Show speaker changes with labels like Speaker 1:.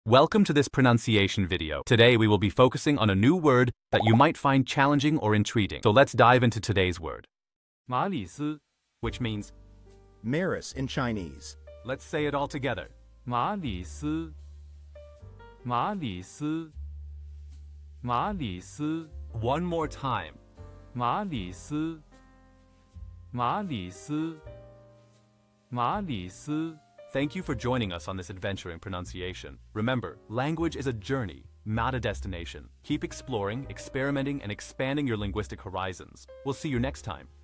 Speaker 1: Welcome to this pronunciation video. Today we will be focusing on a new word that you might find challenging or intriguing. So let's dive into today's word.
Speaker 2: 马里斯
Speaker 1: Which means,
Speaker 3: Maris in Chinese.
Speaker 1: let's say it all together.
Speaker 2: 马里斯马里斯马里斯
Speaker 1: One more time.
Speaker 2: 马里斯马里斯马里斯
Speaker 1: Thank you for joining us on this adventure in pronunciation. Remember, language is a journey, not a destination. Keep exploring, experimenting, and expanding your linguistic horizons. We'll see you next time.